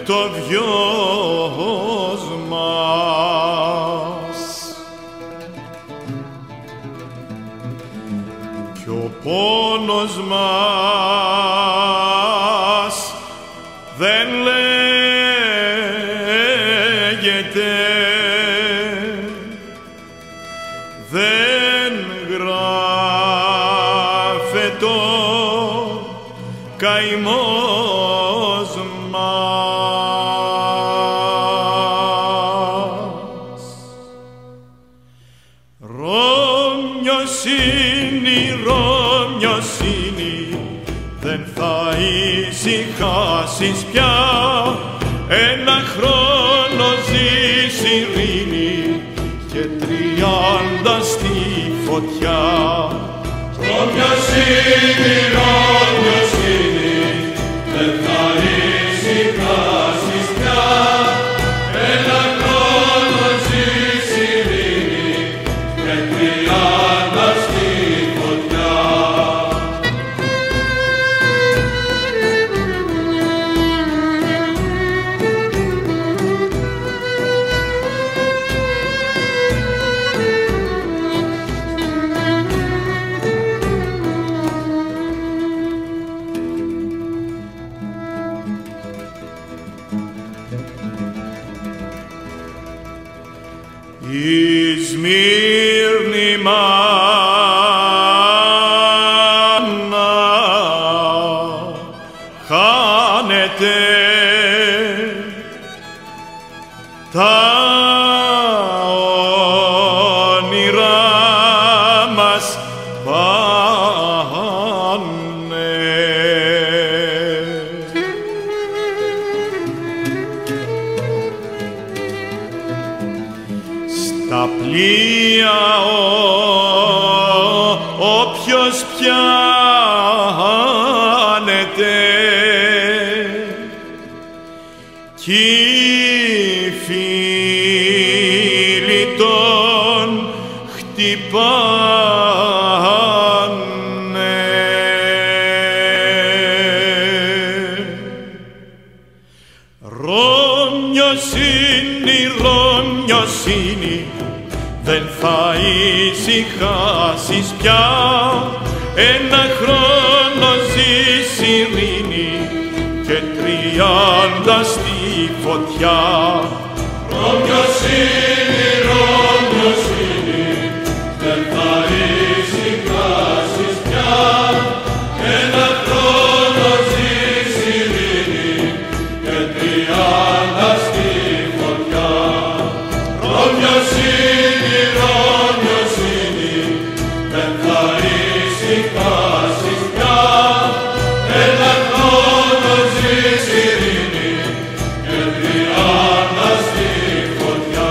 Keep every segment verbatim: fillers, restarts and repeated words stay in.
το βιος μας κι ο πόνος μας δεν λέγεται, δεν γράφεται ο καημός μας. Ρωμιοσύνη, Ρωμιοσύνη, δεν θα ησυχάσεις πια, ένα χρόνο ζεις ειρήνη και τριάντα στη φωτιά. Ρωμιοσύνη, Ρωμιοσύνη, δεν θα ησυχάσεις πια, ένα χρόνο ζεις ειρήνη και τριάντα στη φωτιά. Η Σμύρνη μάνα χάνεται, τα όνειρά μας πάνε. Στα πλοία όποιος πιάνεται κι οι φίλοι τον χτυπάνε. Ρωμιοσύνη, Ρωμιοσύνη, δεν θα ησυχάσεις πια, ένα χρόνο ζεις ειρήνη και τριάντα στη φωτιά. Ρωμιοσύνη, Ρωμιοσύνη, δεν θα ησυχάσεις πια, ένα χρόνο ζεις ειρήνη και τριάντα στη φωτιά. Ρωμιοσύνη, Ρωμιοσύνη, δεν θα ησυχάσεις πια, ένα χρόνο ζεις ειρήνη και τριάντα στη φωτιά.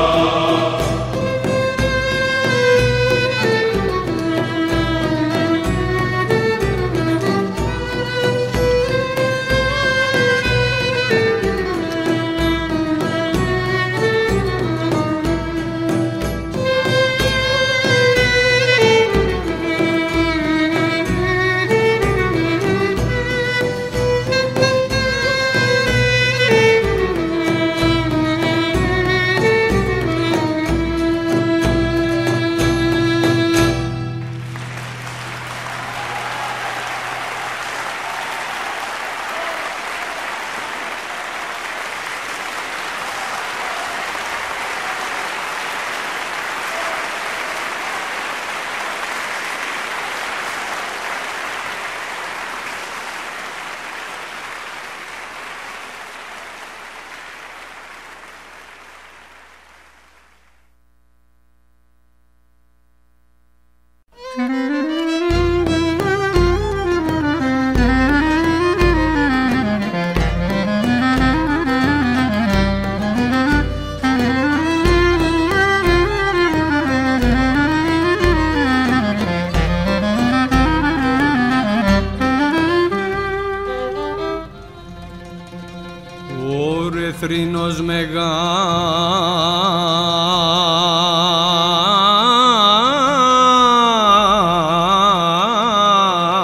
Θρήνος μεγάλος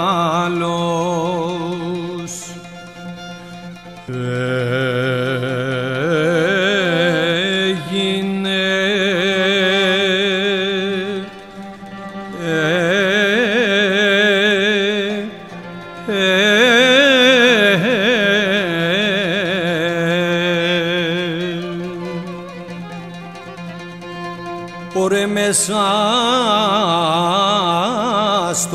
ε, ωρε μέσα στο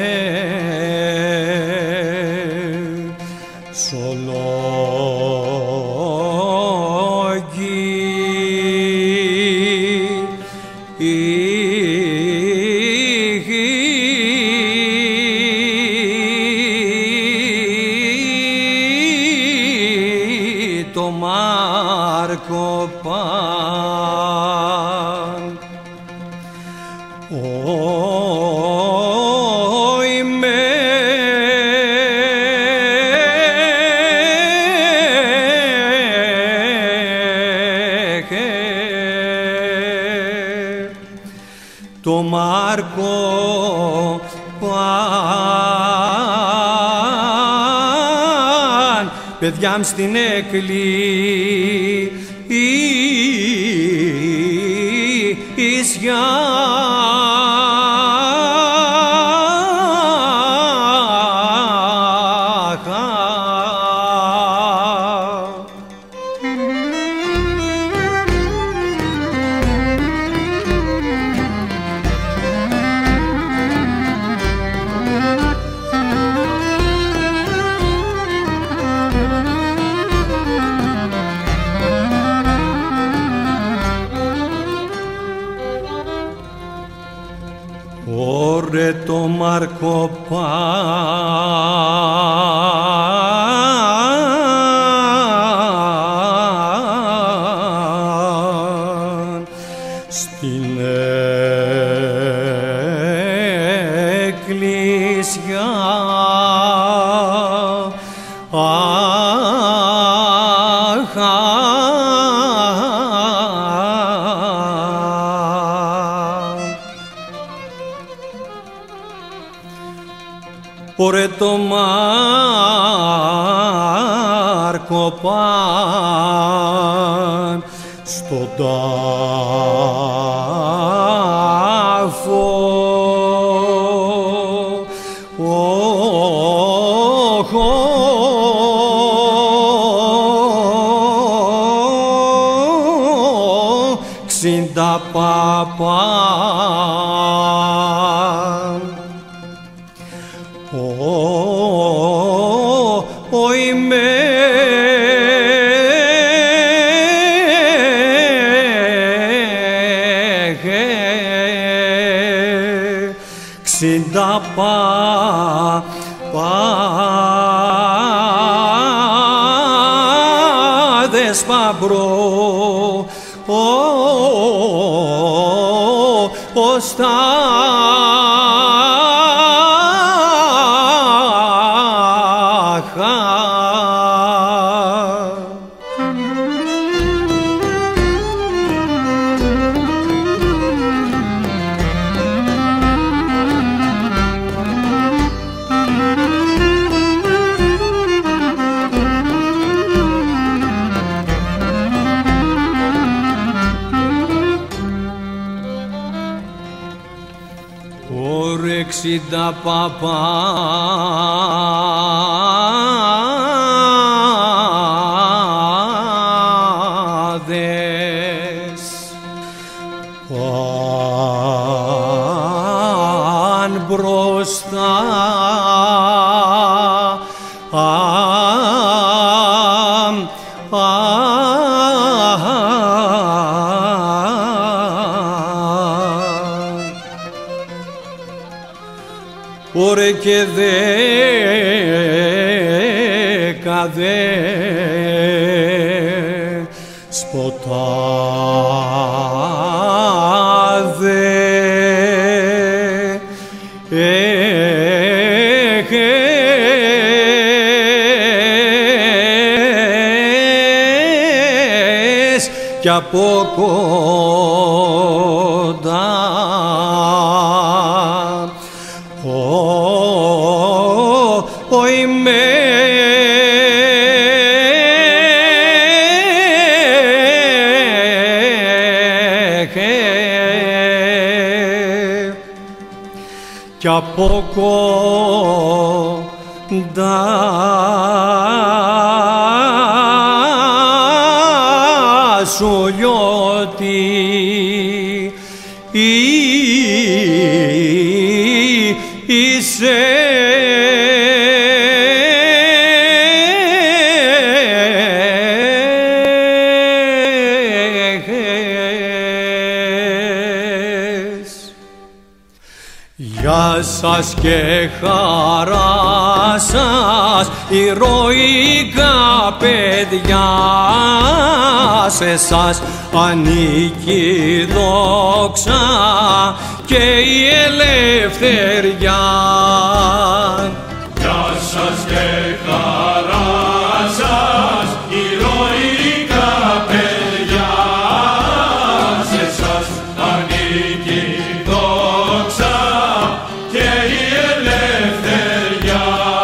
μεσολόγι το Μάρκο Παν. Όι με το Μάρκο Παν, παιδιά μ' στην εκκλησιά ωρε το Μάρκο Παν στην εκκλησιά ωρε το Μάρκο Παν στον τάφο ξήντα παπά. Όι με ξήντα παπάδες παμπρό ως τα ωρε εξήντα παπάδες παν μπροστά ωρε και δέκαδες ποτάδες κι από κοντά όι με κι από κοντά σου λιώτη είσαι Γεια σας και χαρά σας, ηρωικά παιδιά, σε εσάς ανήκει η δόξα και η ελευθερία. Γεια σας και χαρά σας, ηρωικά παιδιά, σε εσάς ανήκει η δόξα και η ελευθερία.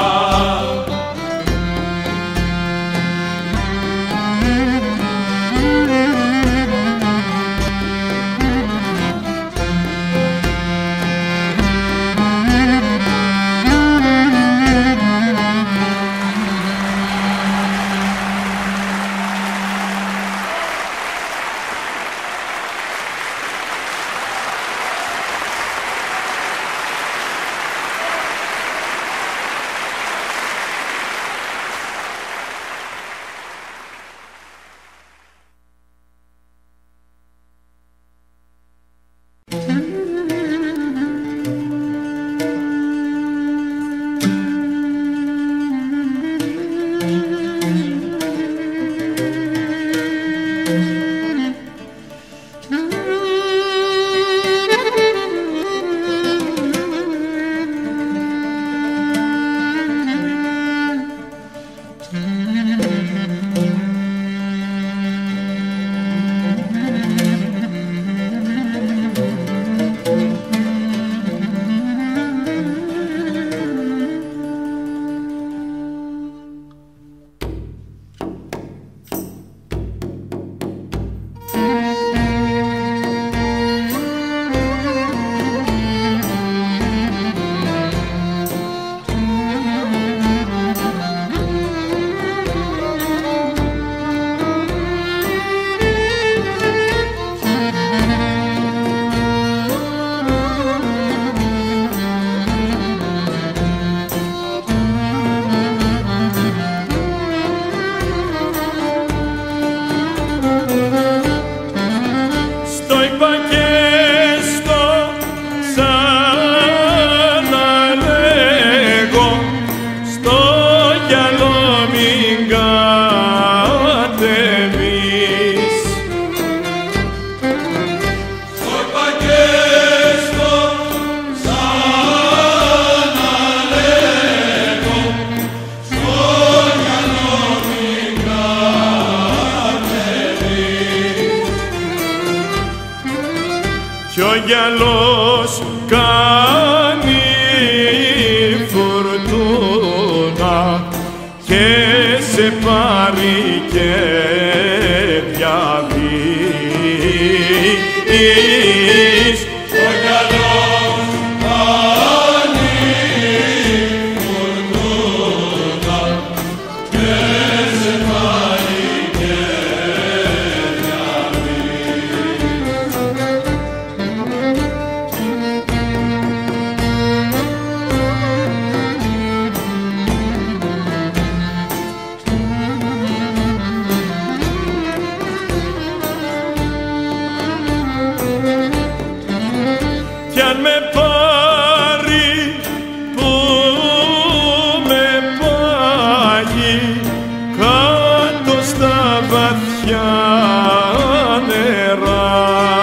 κι ο γυαλός κάνει φουρτούνα και σε πάρει και διαβείς. Ο γυαλός κάνει φουρτούνα και σε πάρει και Κι αν με πάρει που με πάγει κάτω στα βαθιά νερά,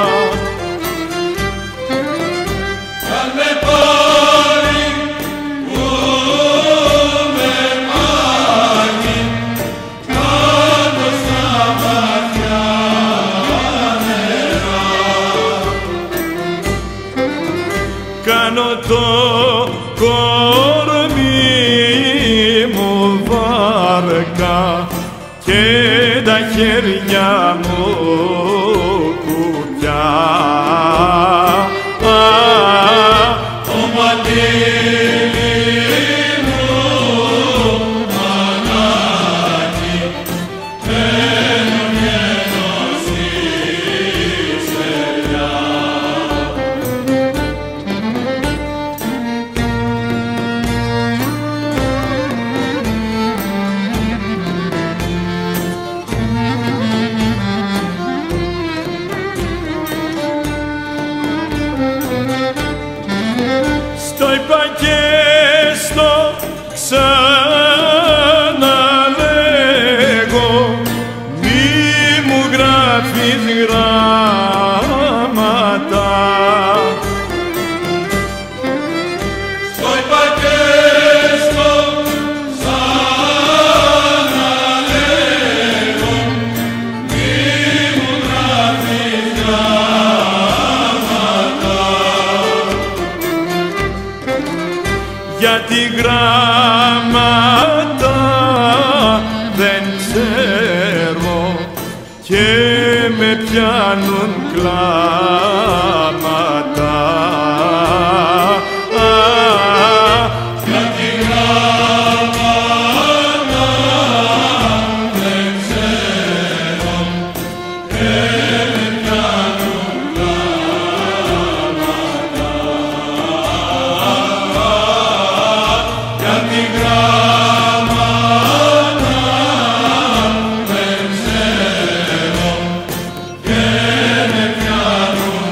αν με πάρει που με πάγει κάτω στα βαθιά νερά, κάνω το κορμί μου βάρκα και τα χέρια μου κουπιά. το μαντίλι μου μανάκι μένω στη στεριά. γράφεις γράμματα. Στο είπα και στο σαν να λέγω, μη μου γράφεις γράμματα. Γιατί γράμματα δεν ξέρω και με πιάνουν κλάματα. Γιατί γράμματα δεν ξέρω και με πιάνουν κλάματα. Γιατί γράμματα δεν ξέρω και με πιάνουν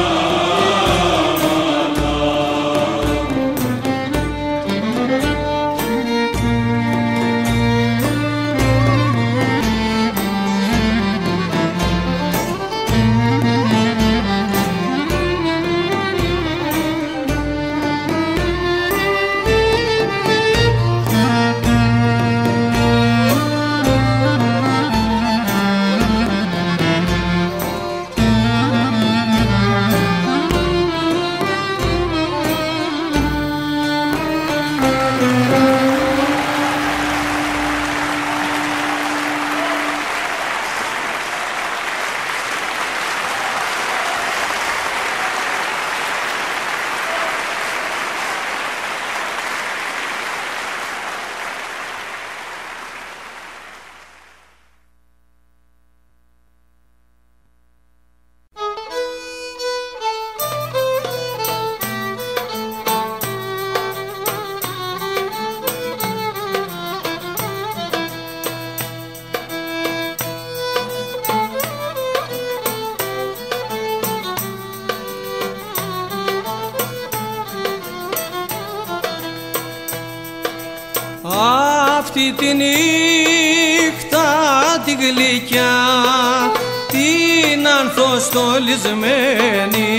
Αυτή τη νύχτα τη γλυκιά, την ανθοστολισμένη,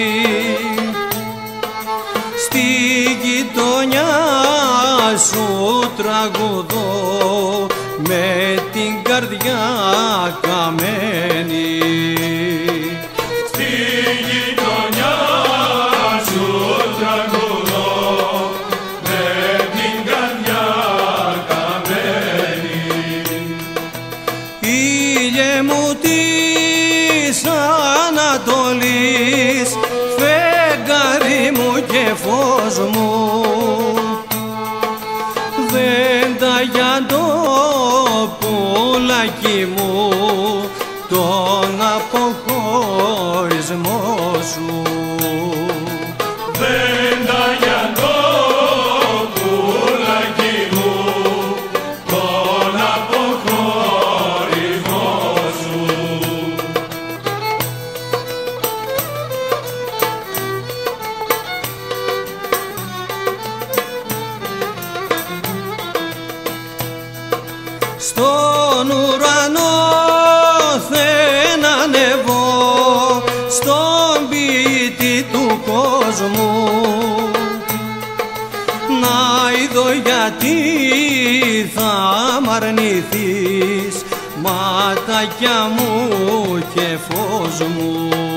στη γειτονιά σου τραγουδώ με την καρδιά καμένη. Στη γειτονιά σου τραγουδώ με την καρδιά καμένη. Ήλιε μου της Ανατολής, φεγγάρι μου και φως μου, δέντα για το πουλάκι μου, τον αποχωρισμό σου. Δέντα για το πουλάκι μου, τον αποχωρισμό σου. Στον ουρανό θέλω να ανεβώ, στον ποιητή του κόσμου, να είδω γιατί θα μ' αρνηθείς, ματάκια μου και φως μου.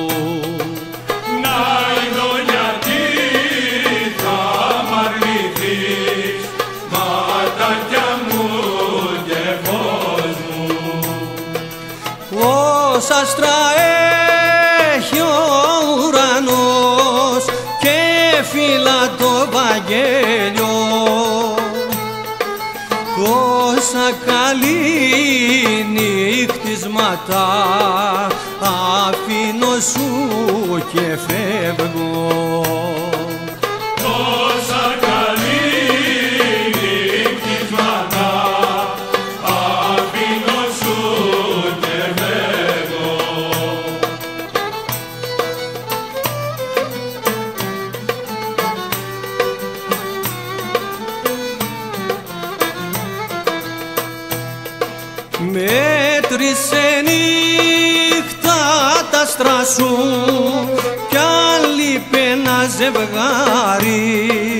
Να είδω γιατί θα μ' αρνηθείς, ματάκια μου και φως μου. Ως άστρα έχει ο ουρανός και φύλλα το Βαγγέλιο, όσα καλή νύχτισματα αφήνω σου και φεύγω. Τόσα καλή νύχτισματα αφήνω σου και φεύγω. Μέτρησε νύχτα άστρα σου κι αν λείπει ένα ζευγάρι.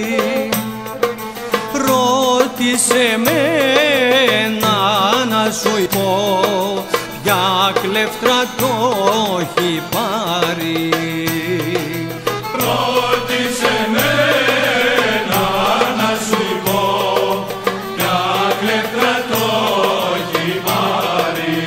Ρώτησε μένα να σου πω ποια κλέφτρα το έχει πάρει. Ρώτησε μένα να σου πω ποια κλέφτρα το έχει πάρει.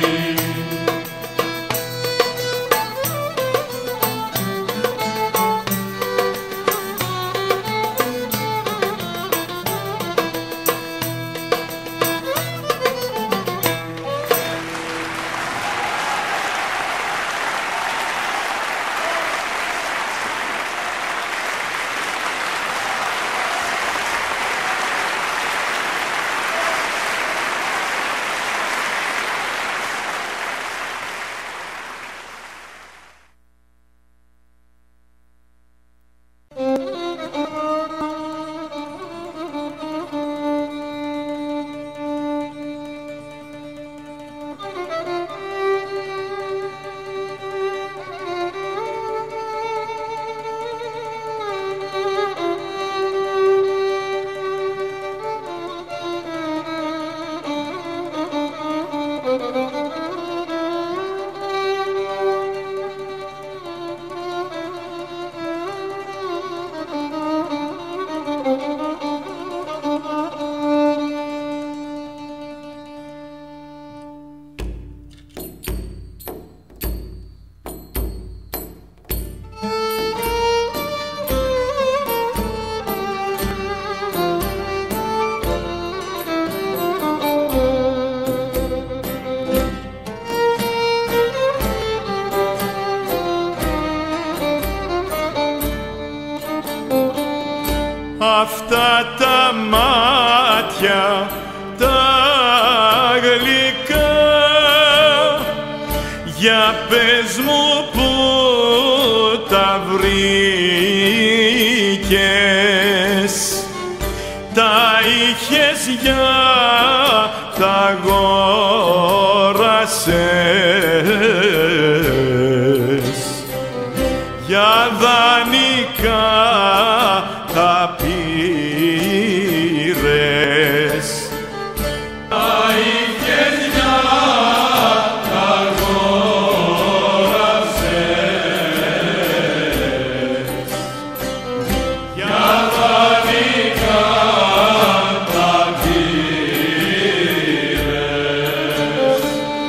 Αυτά τα μάτια τα γλυκά, για πες μου που τα βρήκες. Τα είχες για τα αγόρασες, για δανεικά τα πήρες. Τα είχες για τα αγόρασες, για δανεικά τα πήρες.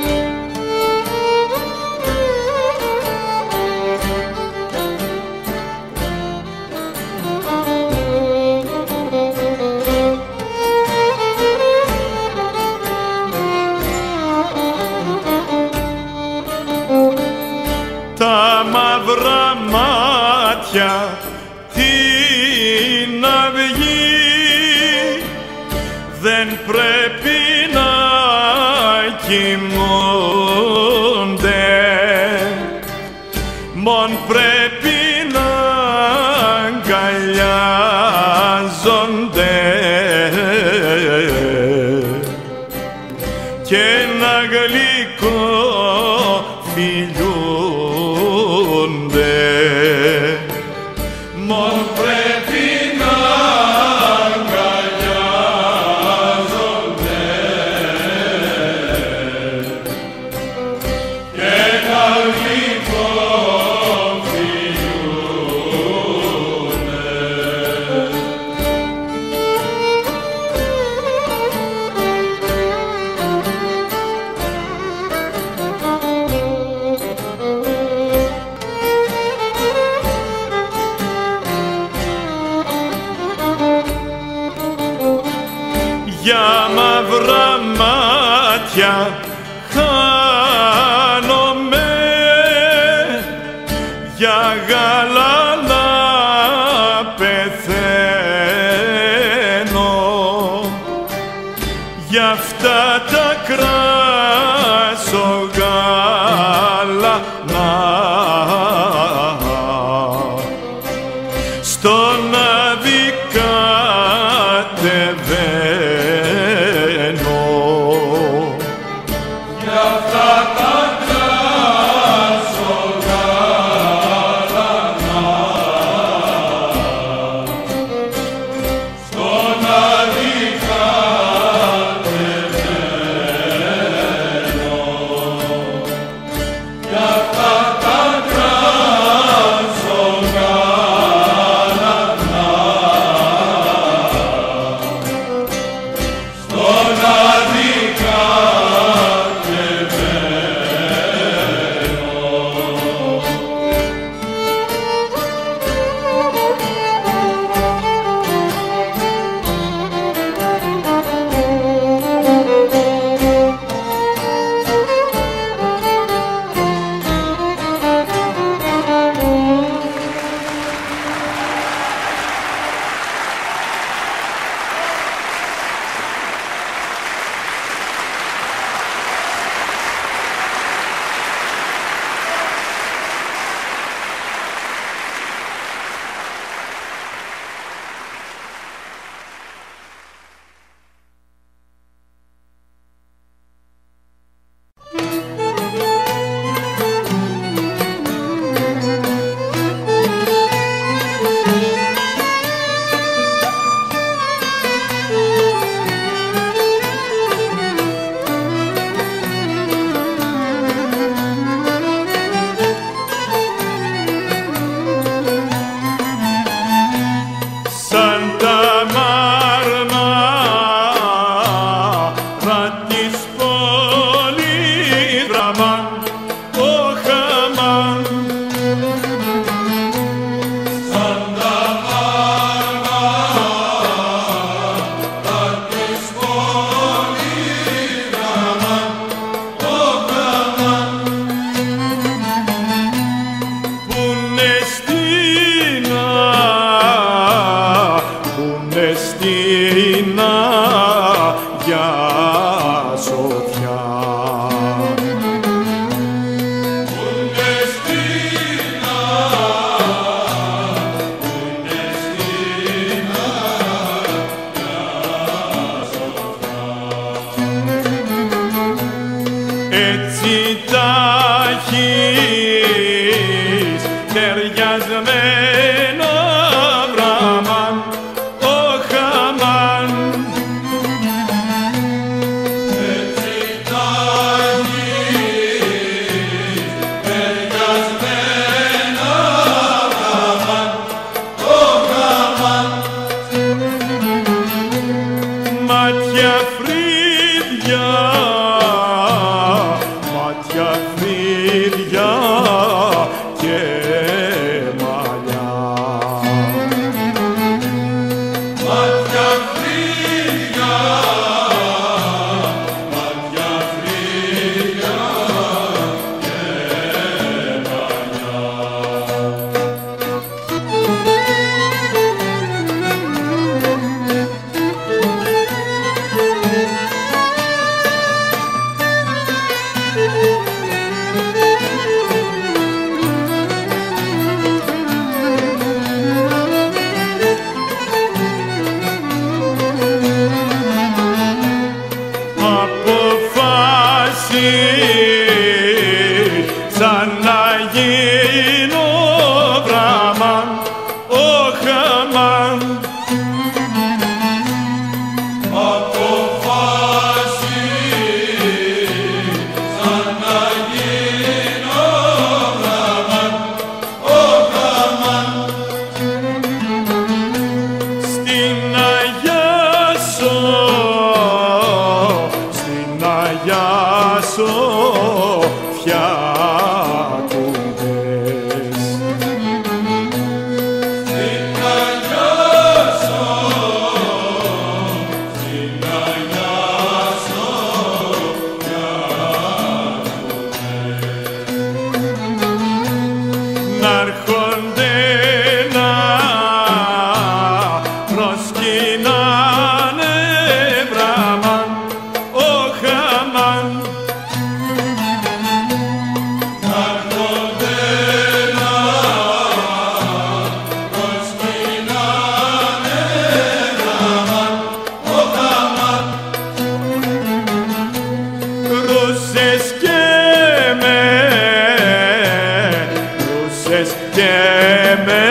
Τα μαύρα μάτια την αυγή δεν πρέπει να κοιμούνται, μον πρέπει να αγκαλιάζονται και ένα γλυκό φιλιούνται. Μον πρέπει να αγκαλιάζονται και ένα γλυκό φιλιούνται. Για μαύρα μάτια χάνομαι, για γαλανά πεθαίνω, για αυτά τα κράσογάλανα στον άδει κατεβαίνω. Για αυτά τα κράσογάλανα έχεις ταιριασμένο βραμάν, ο χαμάν. Έτσι τα έχεις ταιριασμένα βραμάν, ο χαμάν. Μάτια φρύδια, μάτια φρύδια και μαλλιά. Μάτια φρύδια, μάτια φρύδια και μαλλιά. Σαν να γίνω βραμάν, ο χαμάν. Αποφάσεις σαν να γίνω βραμάν, ο χαμάν. Στην Αγιά Σο- στην Αγιά Σοφιά κουμπές. Στην Αγιά Σοφιά, στην Αγιά Σοφιά Να'ρχονται να προσκυνάνε βραμάν, ο χαμάν. να'ρχονται να προσκυνάνε βραμάν, ο χαμάν. Ρούσες και με, ρούσες και με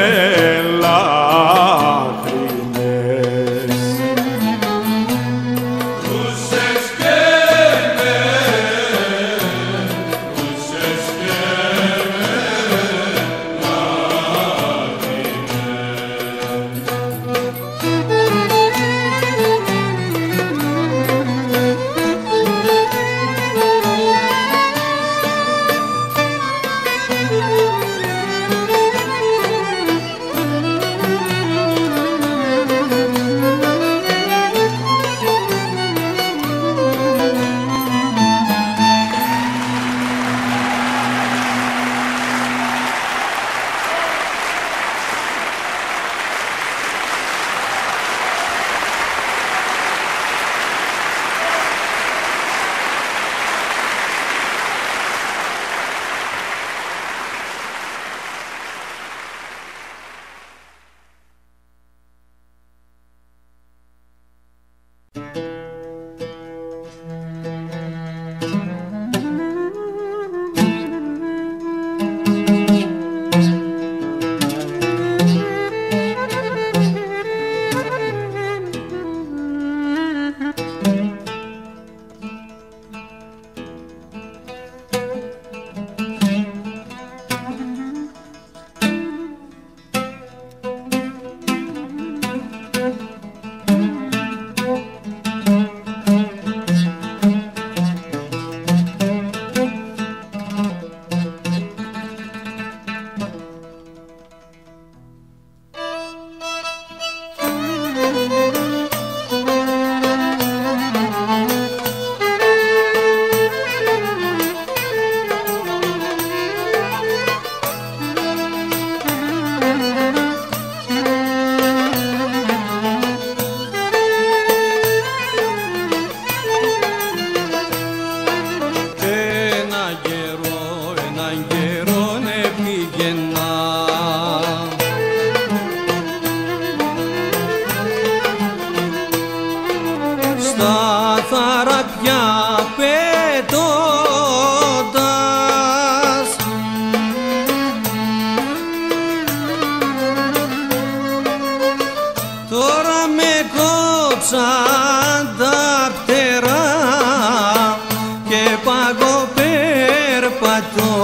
λάχρινες. Ρούσες και με, ρούσες και με λάχρινες.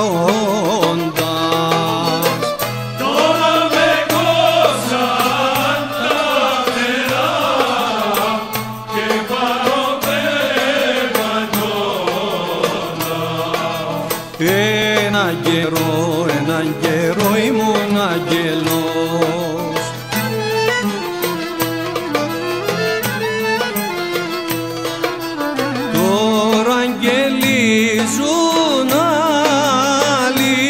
γέροντας. Τώρα με κόψαν τα φτερά και παροπέμπαντωνα. Έναν καιρό, έναν καιρό ήμουν αγγελός. Τώρα αγγελίζουν άλλοι.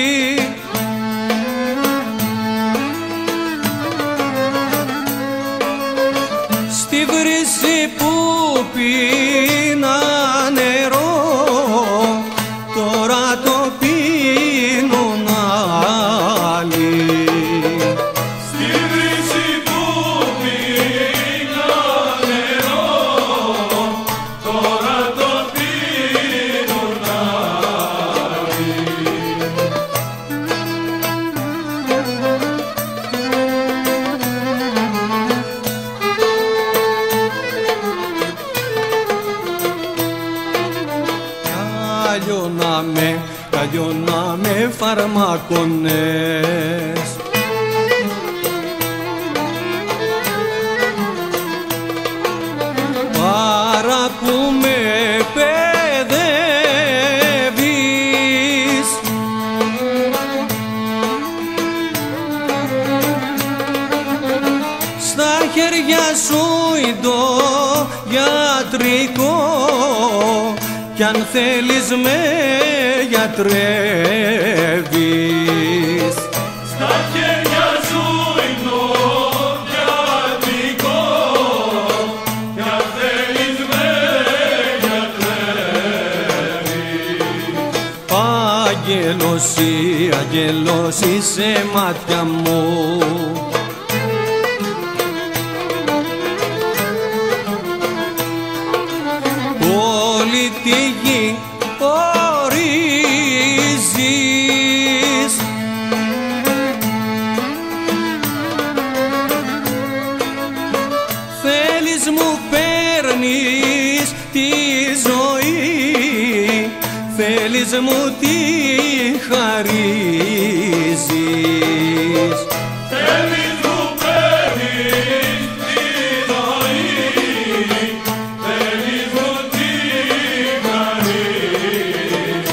Στη βρύση που πίνα νερό, τώρα το πίνουν άλλοι. Στη βρύση που πίνα νερό, τώρα το πίνουν άλλοι. Καλλιώναμε, καλλιώναμε φαρμακονές. Παρά που με παιδεύεις, στα χέρια σου το γιατρικό, κι αν θέλεις με γιατρεύεις. Στα χέρια σου είναι ο γιατρικό, κι αν θέλεις με γιατρεύεις. Άγγελος ή αγγελός είσαι μάτια μου, όλη τη γη ορίζεις. Θέλεις μου παίρνεις τη ζωή, θέλεις μου τη χαρίζεις. Θέλεις μου παίρνεις τη ζωή, θέλεις μου τη χαρίζεις.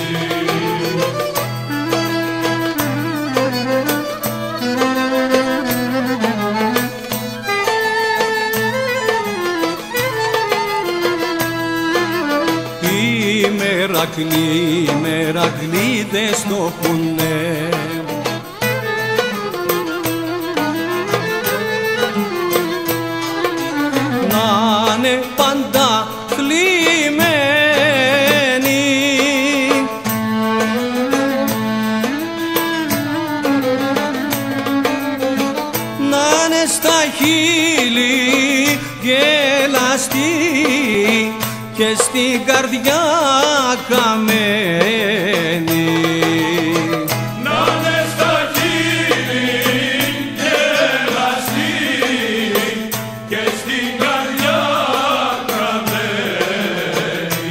Οι Μερακλοί, οι Μερακλείδες το έχουνε. Να'ναι πάντα θλιμμένοι, να'ναι στα χείλη γελαστοί και στην καρδιά καμένη. Να είναι στα χείλη γελαστή και στην καρδιά καμένη.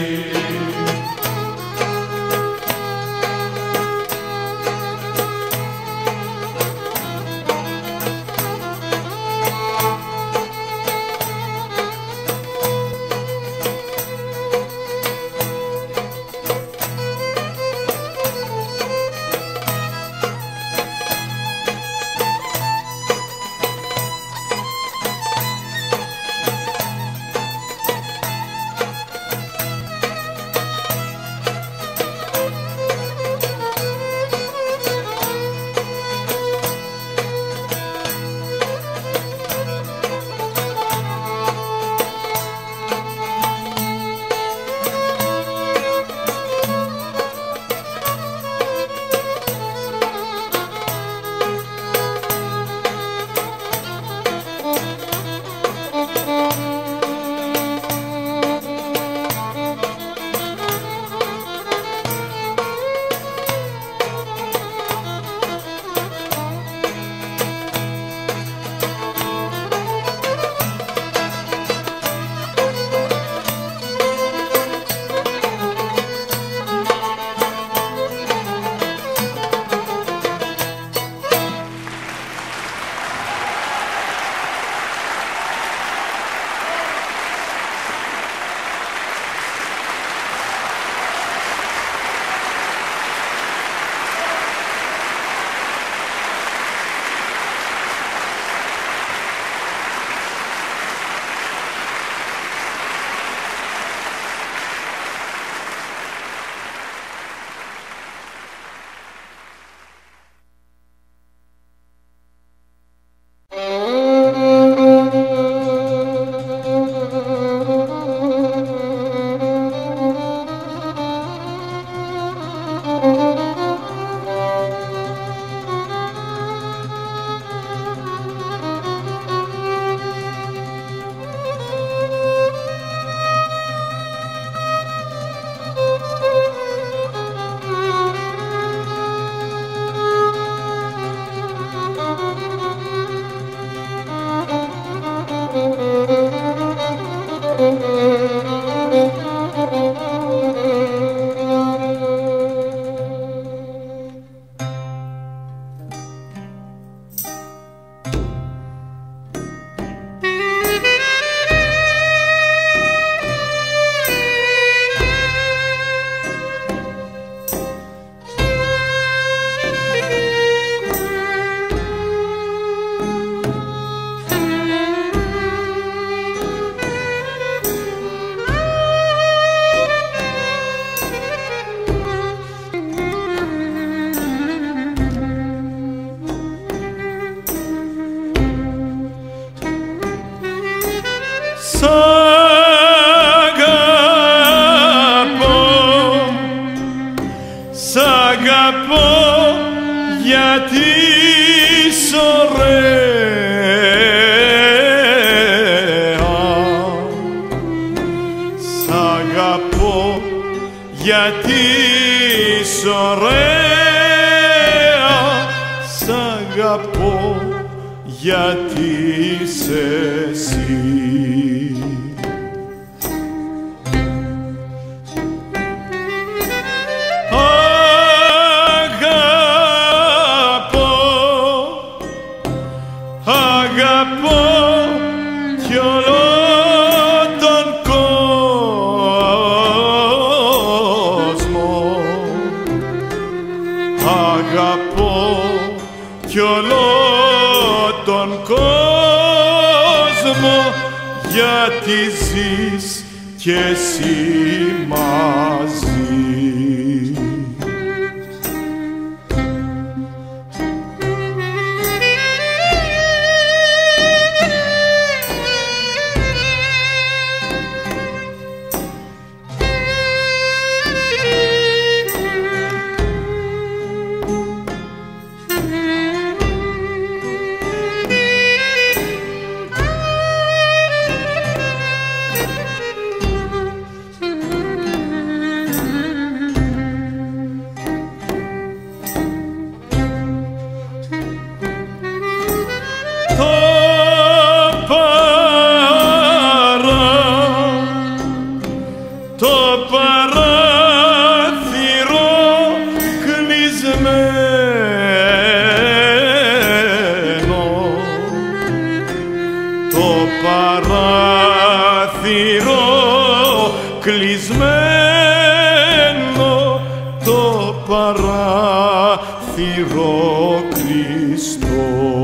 αγαπώ γιατί είσαι ωραία. Σ' αγαπώ γιατί είσαι ωραία. Σ' αγαπώ γιατί είσαι εσύ. Αγαπώ κι όλο τον κόσμο. Αγαπώ κι όλο τον κόσμο, γιατί ζεις κι εσύ μαζί. Το παράθυρο κλεισμένο, το παράθυρο κλεισμένο, το παράθυρο κλειστό.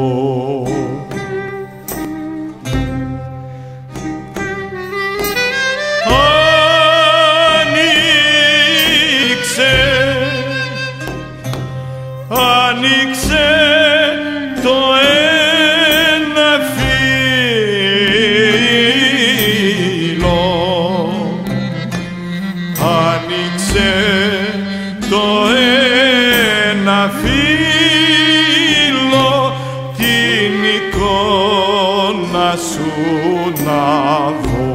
Άνοιξε το ένα φύλλο, άνοιξε το ένα φύλλο, την εικόνα σου να δω.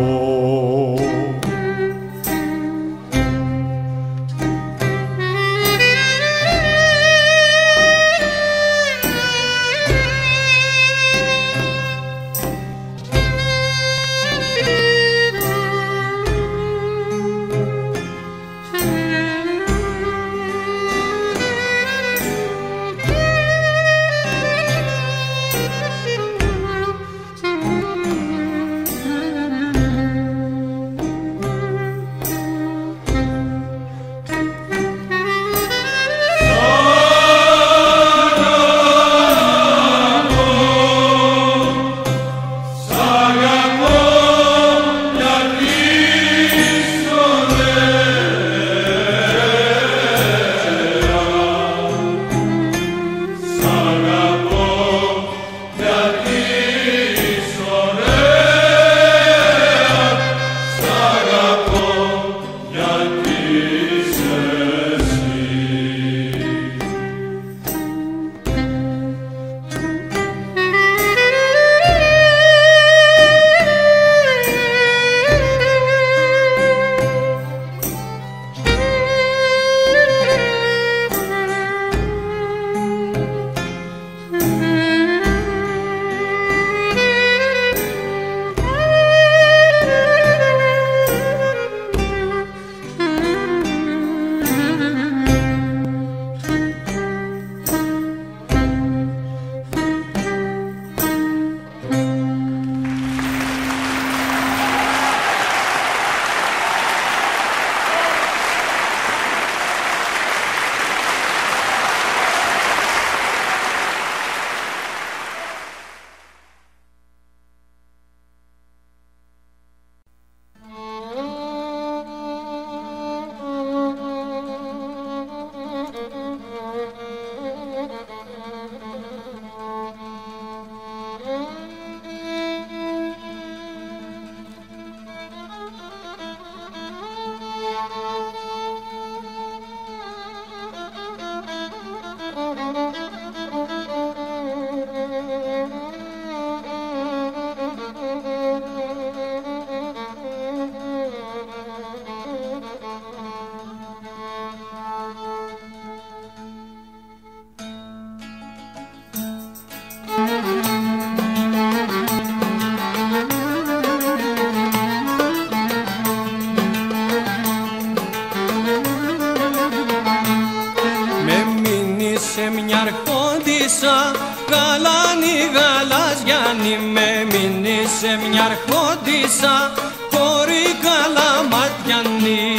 μια αρχόντισσα, γαλάνη γαλαζιάνη με μείνει σε μια αρχόντισσα, κόρη καλαματιανή.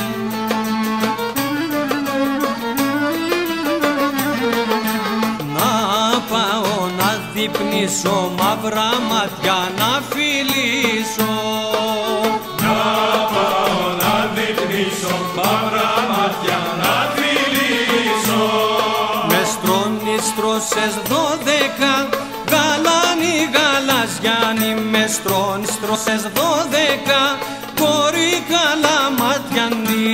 Να πάω να δείπνησω, μαύρα μάτια να φιλήσω. Να πάω να δείπνησω, μαύρα μάτια να φιλήσω. Με στρώνεις στρώσες δώδεκα, γαλάνη γαλαζιάνη με στρώνεις στρώσες δώδεκα, κόρη καλαματιανή.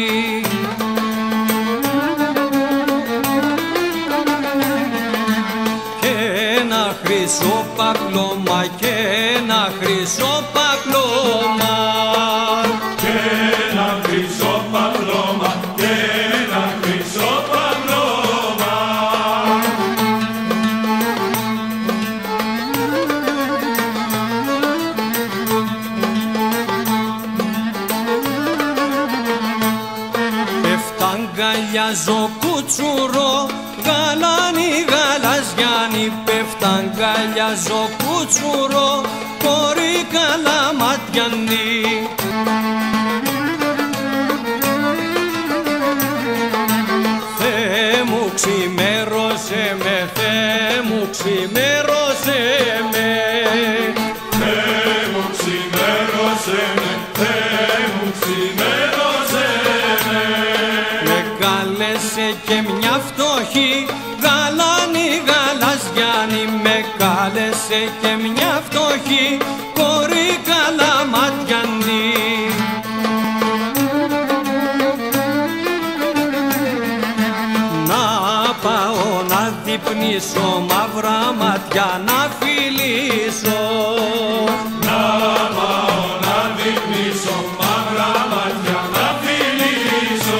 Και ένα χρυσό παπλώμα, και ένα χρυσό παπλώμα, Και ένα χρυσό παπλώμα, και ένα χρυσό παπλώμα. αγκαλιάζω κουτσουρό, γαλάνη γαλαζιάνη, πέφτ' αγκαλιάζω κουτσουρό, κόρη καλαματιανή. Θεέ μου ξημέρωσε με, Θεέ μου ξημέρωσε με, Θεέ μου ξημέρωσε με, Θεέ μου ξημέρωσε με. με κάλεσε και μια φτωχή, γαλάνη γαλαζιάνη, με κάλεσε και μια φτωχή, κόρη καλαματιανή. Να πάω να δείπνησω, μαύρα μάτια να φιλήσω. Να πάω να δείπνησω, μαύρα μάτια να φιλήσω.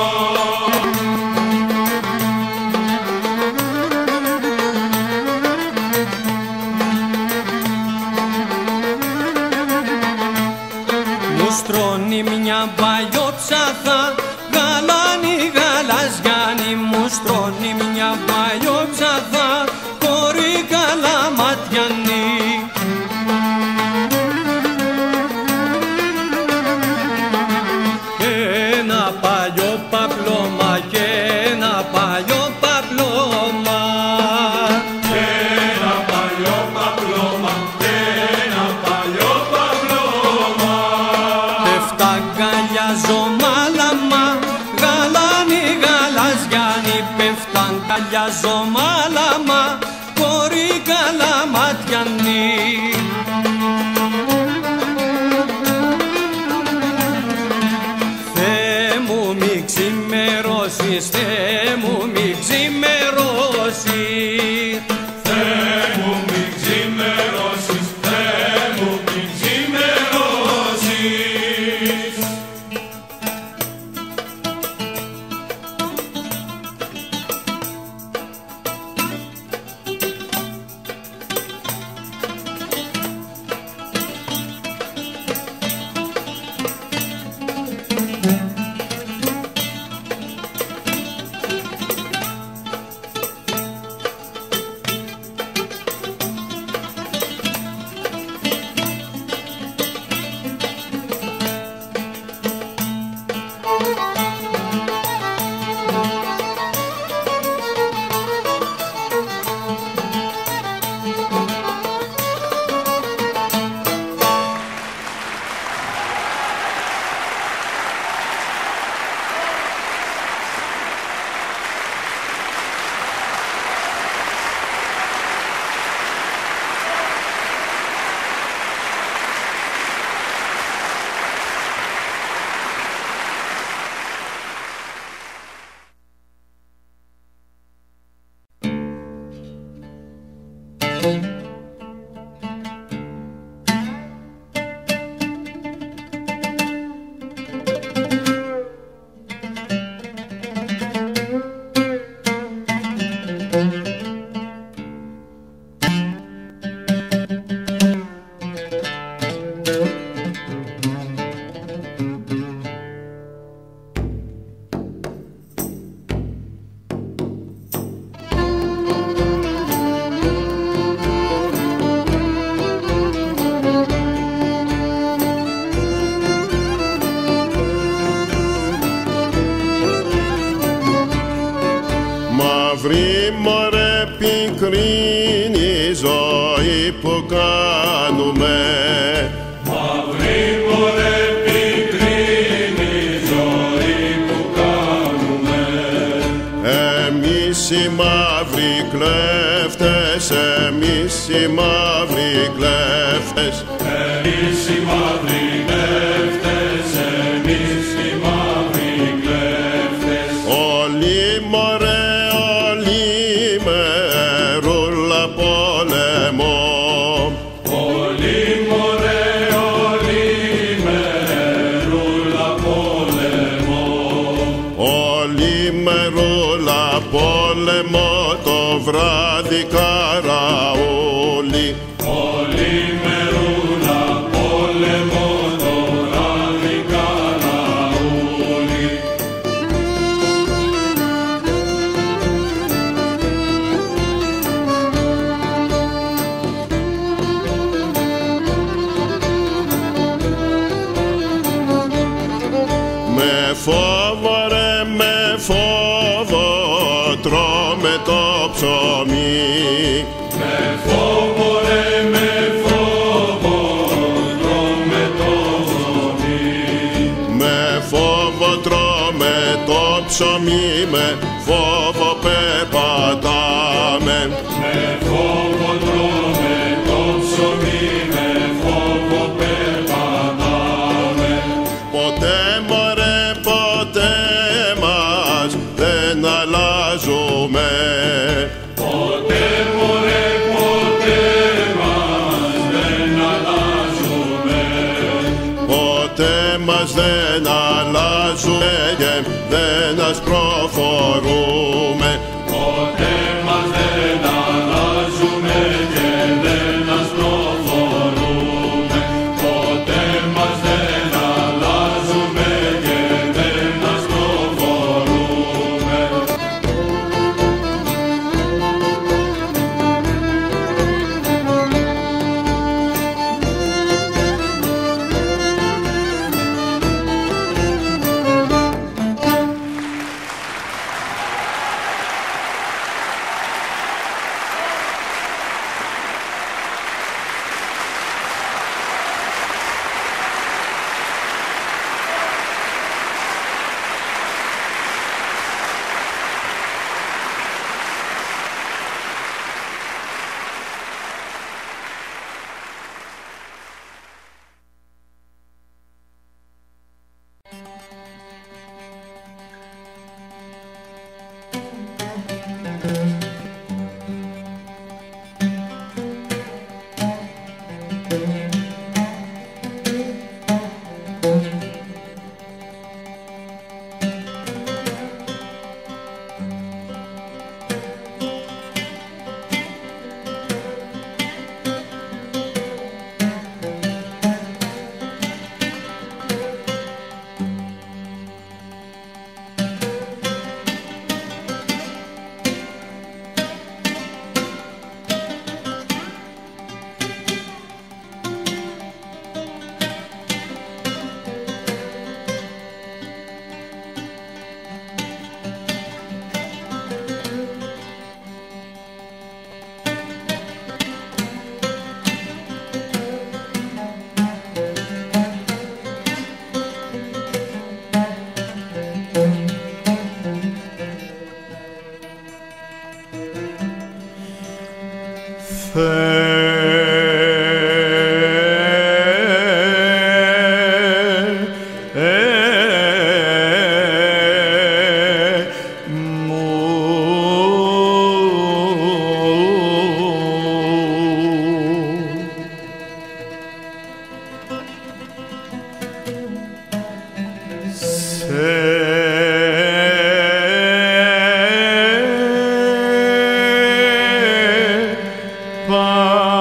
Μου στρώνει μια παλιόψαθα, γαλάνη γαλαζιάνη, μου στρώνει μια παλιόψαθα, κόρη καλαματιανή. Και ένα παλιό παπλώμα, και ένα παλιό παπλώμα, Και ένα παλιό παπλώμα, και ένα παλιό παπλώμα. πέφτ' αγκαλιάζω μάλαμα, γαλάνη γαλαζιάνη, πέφτ' αγκαλιάζω μάλαμα, κόρη καλαματιανή. Θεέ μου μη ξημερώσεις, Θεέ μου μη ξημερώσεις, Θεέ μου μη ξημερώσεις, Θεέ μου μη ξημερώσεις. μωρέ πικρή η ζωή που κάνουμε. Μαύρη μωρέ πικρή η ζωή που κάνουμε. Εμείς οι μαύροι κλέφτες, εμείς οι μαύροι κλέφτες, εμείς οι μαύροι κλέφτες, εμείς οι μαύροι κλέφτες. όλοι μωρέ, όλοι με ρούλα πόλεμο. Όλοι μωρέ, όλοι με ρούλα πόλεμο. Όλοι με ρούλα πόλεμο το βράδυ καραούλι. Όλοι με ρούλα πόλεμο το βράδυ καραούλι. Με φόβο ρε, με φόβο τρώμε το ψωμί. Με φόβο ρε, με φόβο τρώμε το ψωμί. Με φόβο τρώμε το ψωμί, με φόβο περπατάμε. Με φόβο τρώμε το ψωμί, με φόβο περπατάμε. Ποτέ μωρέ, ποτέ μας δεν αλλάζουμε. Ποτέ μωρέ, ποτέ μας δεν αλλάζουμε. Ποτέ μας δεν αλλάζουμε και δεν ασπροφορούμε. Ποτέ μας δεν αλλάζουμε και δεν ασπροφορούμε. Ποτέ μας δεν αλλάζουμε και δεν ασπροφορούμε. Θεέ,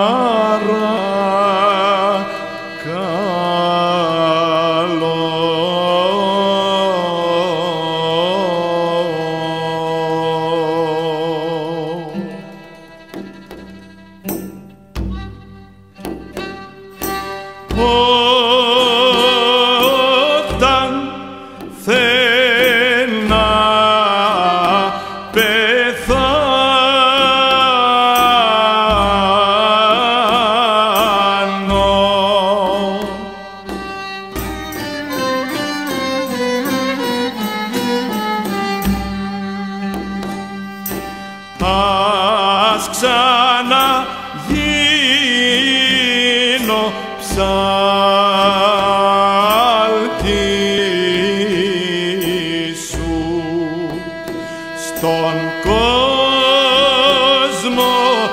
ας ξαναγίνω ψάλτης σου στον κόσμο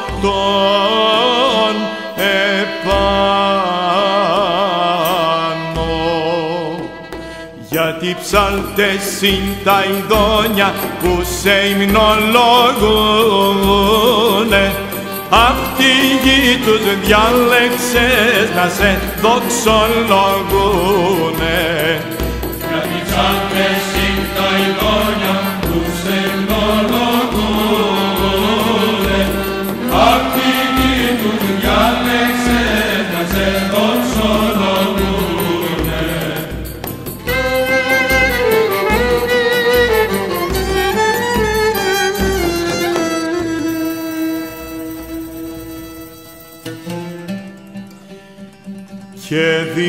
τον επάνω. Γιατί ψάλτες είναι τα ειδόνια που σε υμνολογούνε, απ' τη γη τους διάλεξες να σε δοξολογούνε. Γιατί ψάλτες είναι τα ειδόνια που σε υμνολογούνε, απ' τη γη τους διάλεξες να σε δοξολογούνε. Και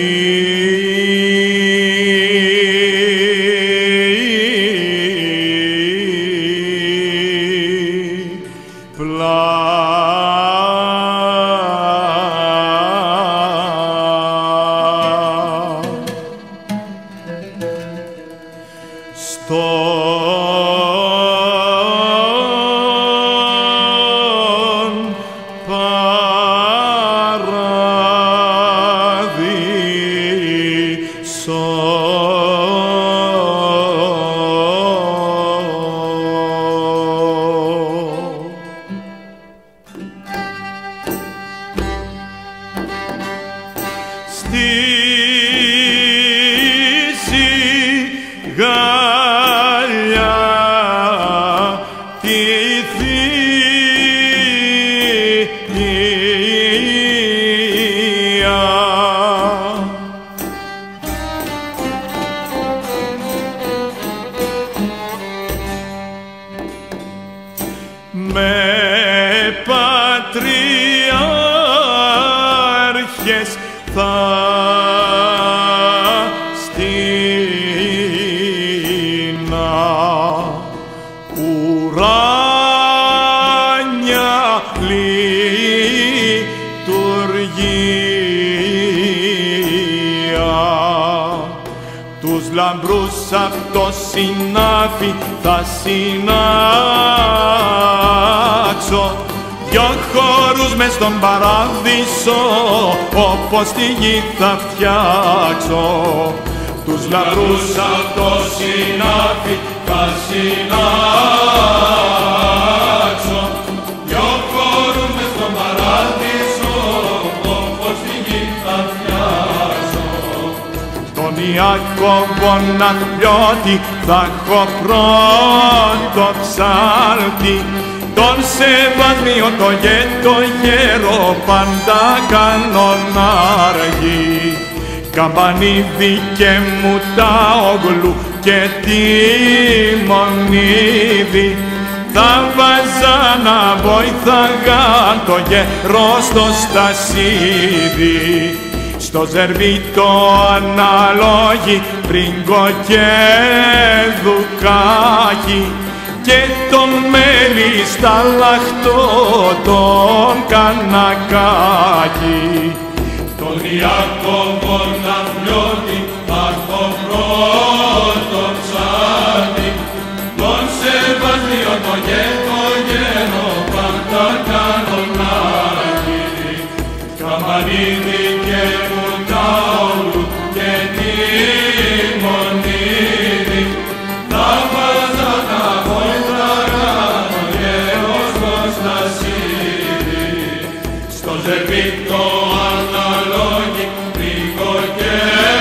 δίπλα στον στη σιγαλιά τη θεία. Με πατριάρχες θα στείνα ουράνια λειτουργία. Τους λαμπρούς απ' το συνάφι θα συνάξω, δυο χώρους μες στον παράδεισο όπως τη γη θα φτιάξω. Τους λαμπρούς απ' το συνάφι θα συνάξω, δυο χώρους μες στον παράδεισο όπως τη γη θα φτιάξω. Τον Ιακώβον Αθλιώτη θα έχω πρώτο ψάλτη, τον Σεβασμίο το γέτο γέρο πάντα κανονάργη. Καμπανίδι και μουτάογλου και τιμονίδι θα βάζα να βοηθάγαν το γέρο στο στασίδι. Στο ζερβίτο αναλόγη πρίγκο και δουκάκι και τον μελιστάλαχτο τον κανακάκι. Τον Ιακώβον Αθλιώτη θα έχω πρώτο ψάλτη, τον Σεβασμίο το γέτο γέρο πάντα κανονάκι. Καμπανίδι και μουτάουλου και τιμονίδι θα βάζα τα βόηθαγα το γέρο στο στασίδι. Στο ζερβίτο αναλόγη πρίγκο και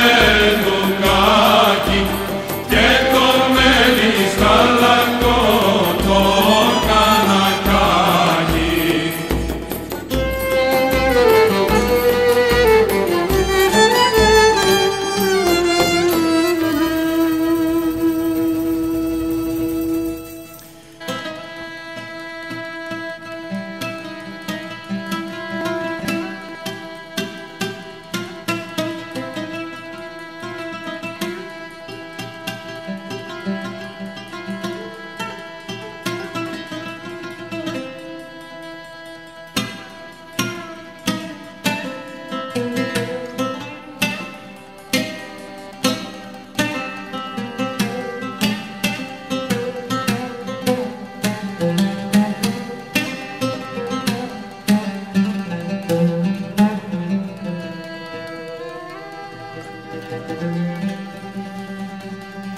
δουκάκι και το μελιστάλακτο το κανακάκι.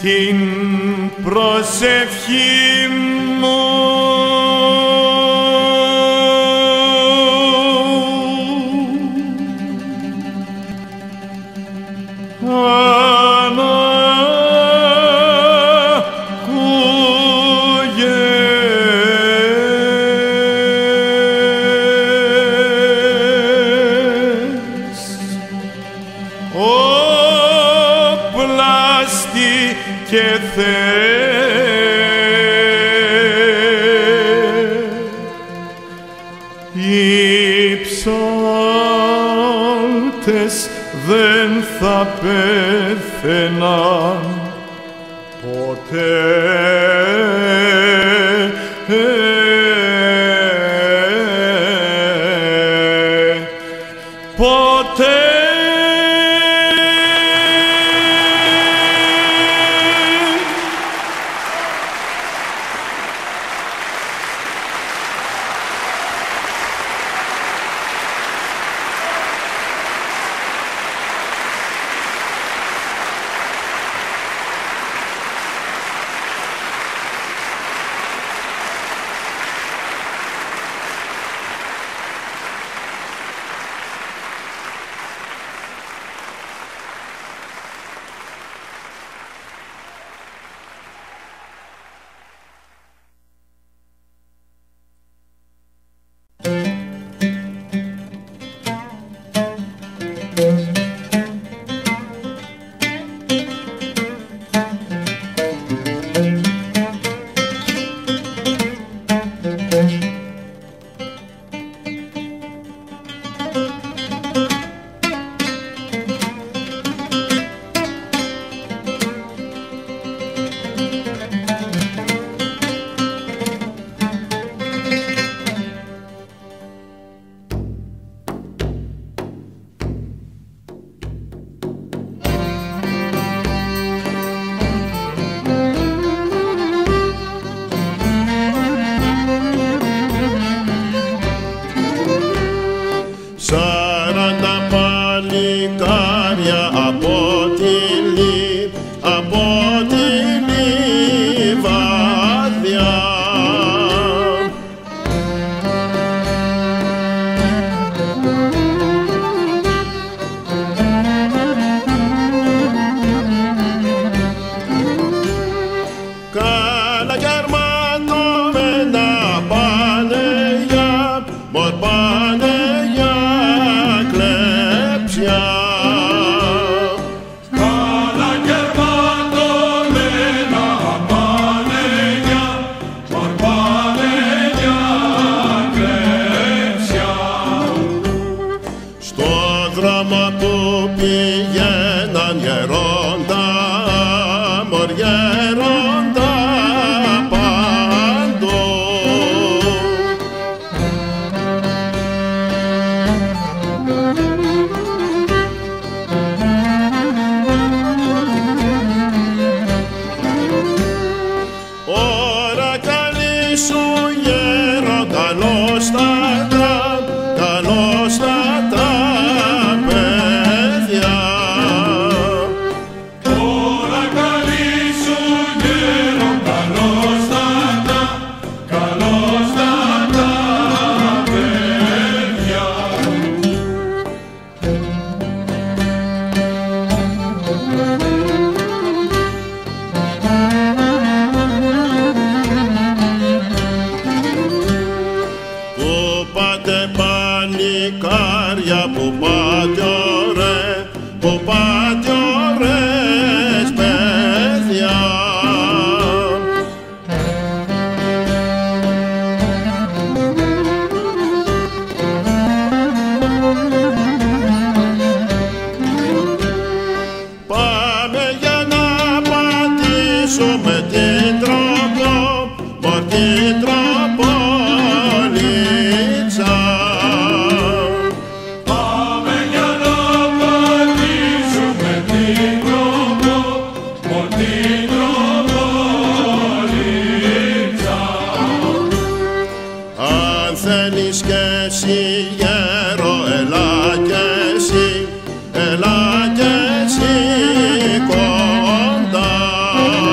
την προσευχή μου. Και Θεέ, οι ψάλτες δεν θα πέθαιναν ποτέ. Ποτέ. Σαράντα παλικάρια από τη λί, από τη λιβάδια. Καλά γερμανωμένα πάνε για μορπάνε. Καλά γερμανωμένα πανεγιά, μορπανεγιά κλέψια. Στο δρόμο που πηγαίναν γερόντα, μοργέροντα παντού. Ωρα καλή σου γέρο, καλώς θα τα, καλώς θα τα παιδιά. Ωρα καλή σου γέρο, καλώς θα τα, καλώς θα τα παιδιά. Που πάτε παλικάρια, που πάτε ωραία, που πάτε ωραίες παιδιά. Πάμε για να πατήσουμε την τρόπο, μωρ την τροπολίτσα. Πάμε για να πατήσουμε την τρόπο, μωρ την τροπολίτσα. Αν θέλεις κι εσύ γέρο, έλα κι εσύ, έλα κι εσύ κοντά.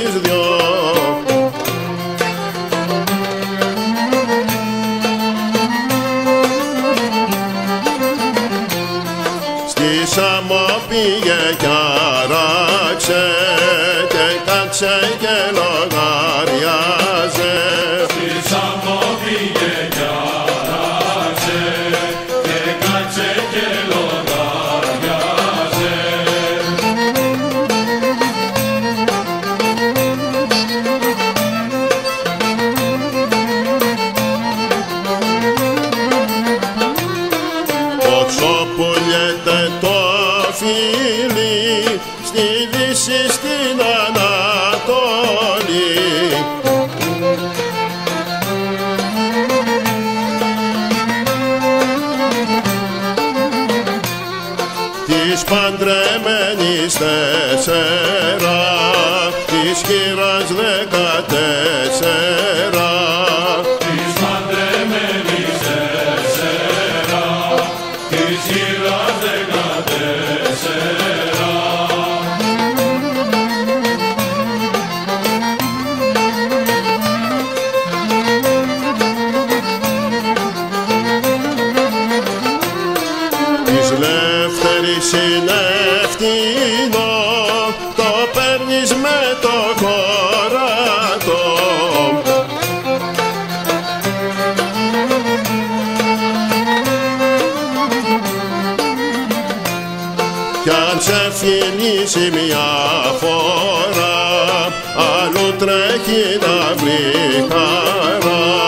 τις δυο. Στη Σάμο πήγε κι άραξε και κάτσε και λογάριαζε. Στη Σάμο πήγε κι άραξε και κάτσε και λογάριαζε. Πόξο πουλιέται το φίλι στη Δύση, στην Ανατολή. Της παντρεμένης τέσσερα, της χείρας δεκατέσσερα. Της παντρεμένης τέσσερα, της χείρας δεκατέσσερα. Της λεύτερης είναι φτηνό, το παίρνεις με το χωρατό. Κι αν σε φιλήσει μια φορά, αλλού τρέχει να βρει χαρά.